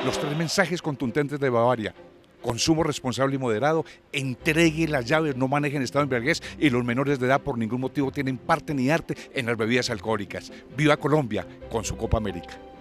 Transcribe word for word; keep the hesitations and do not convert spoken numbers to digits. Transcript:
Los tres mensajes contundentes de Bavaria: consumo responsable y moderado, entregue las llaves, no manejen estado de embriaguez, y los menores de edad por ningún motivo tienen parte ni arte en las bebidas alcohólicas. ¡Viva Colombia con su Copa América!